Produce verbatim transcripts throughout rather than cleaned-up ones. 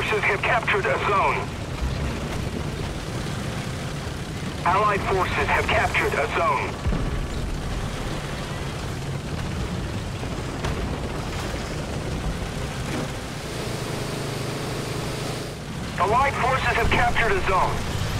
forces have captured a zone. Allied forces have captured a zone. Allied forces have captured a zone.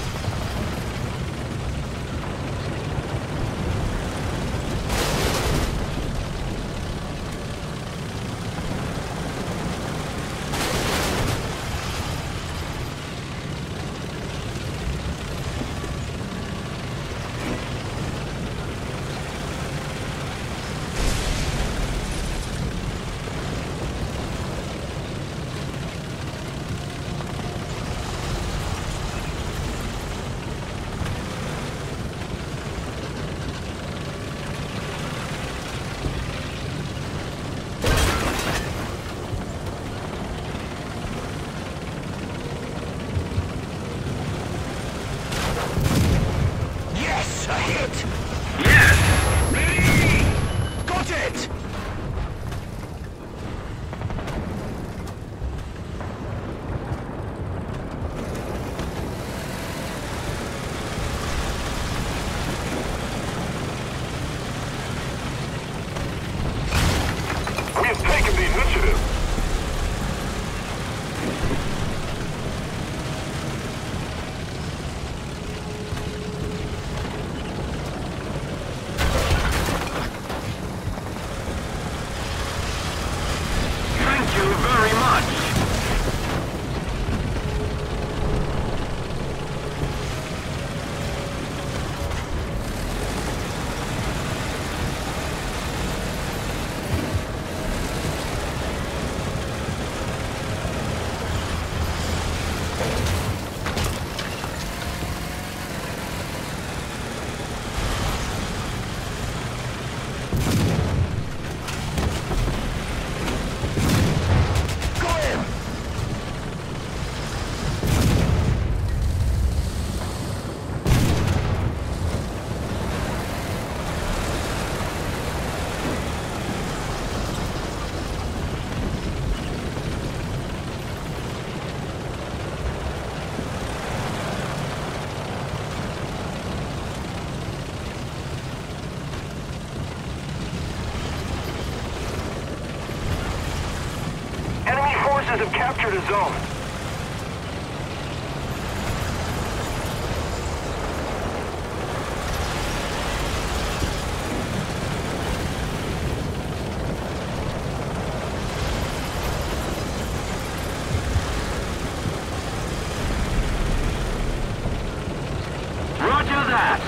Have captured a zone. Roger that.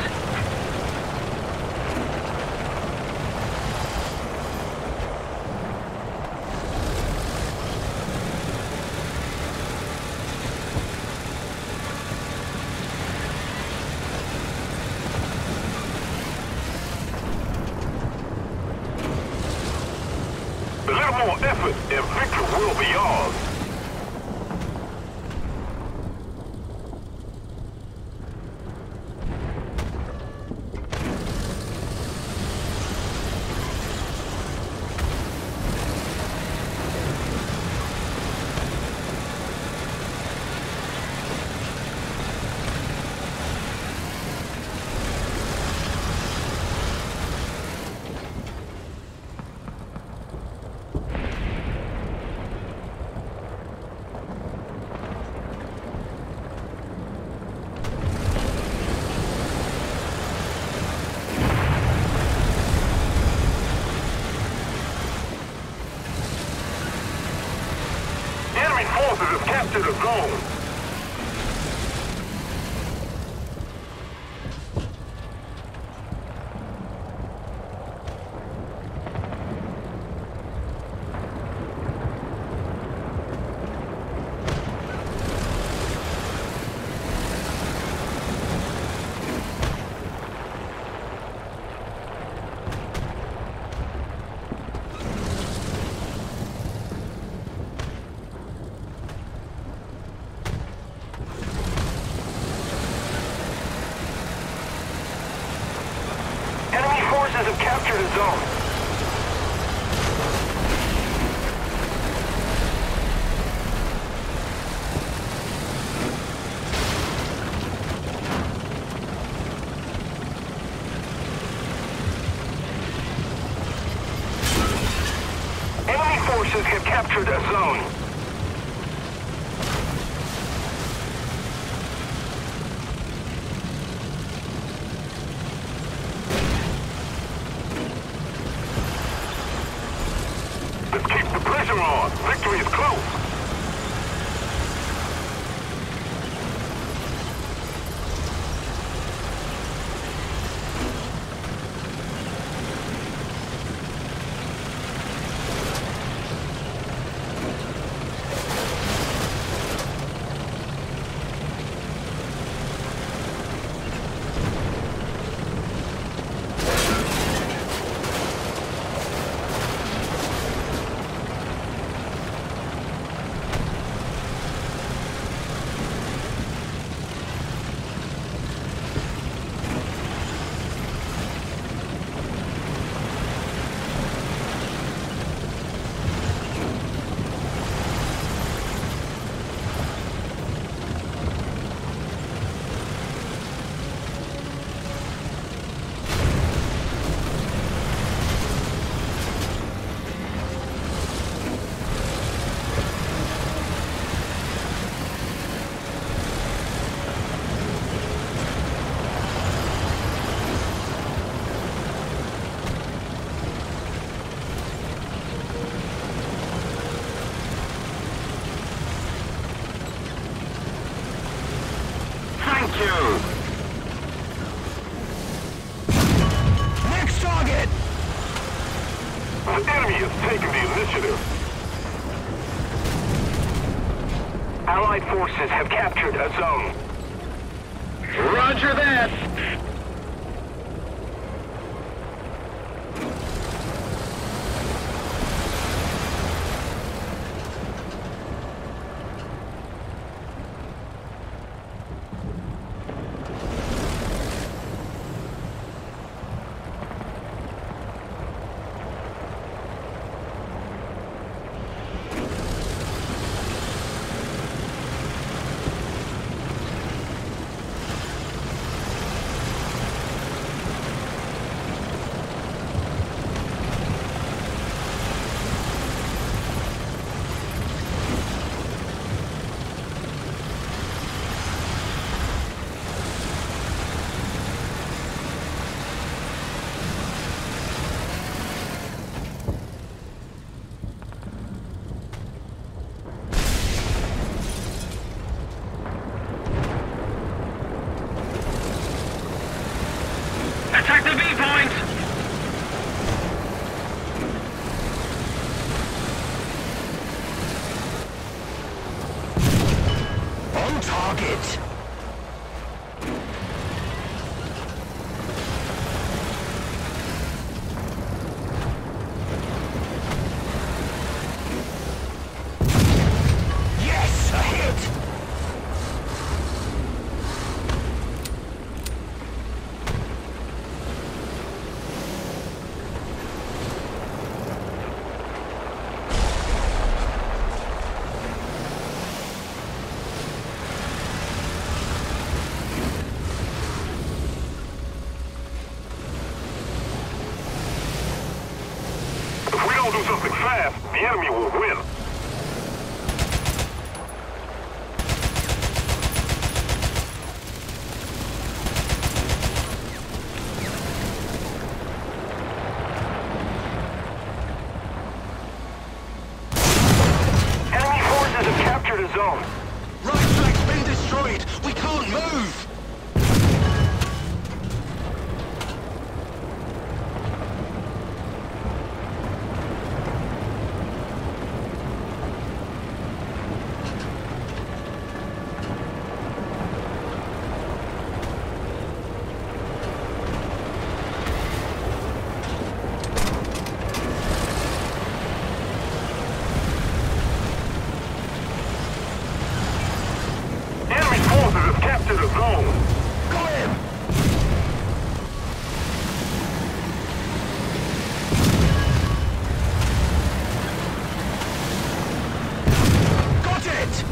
A little more effort and victory will be ours. Forces have captured a zone. Forces have captured a zone. forces have captured a zone. Let's keep the pressure on. Victory is close. Next target! The enemy has taken the initiative. Allied forces have captured a zone. Roger that! Attack the V-point! On target! Yes, a hit! If we don't do something fast, the enemy will win. Enemy forces have captured a zone. Right flank's been destroyed! We can't move! Enemy forces have captured a zone. Got him! Got it!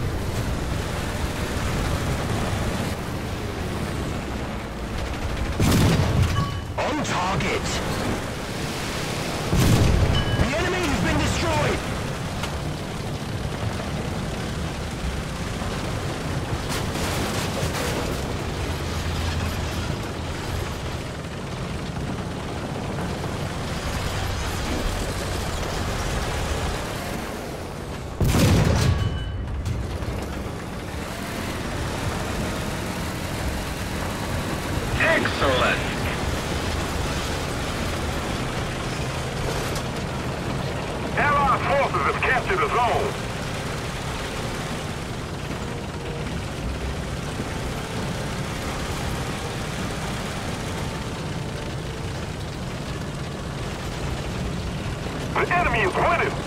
On target! The enemy has been destroyed! Excellent. Allied forces have captured a zone. The enemy is winning.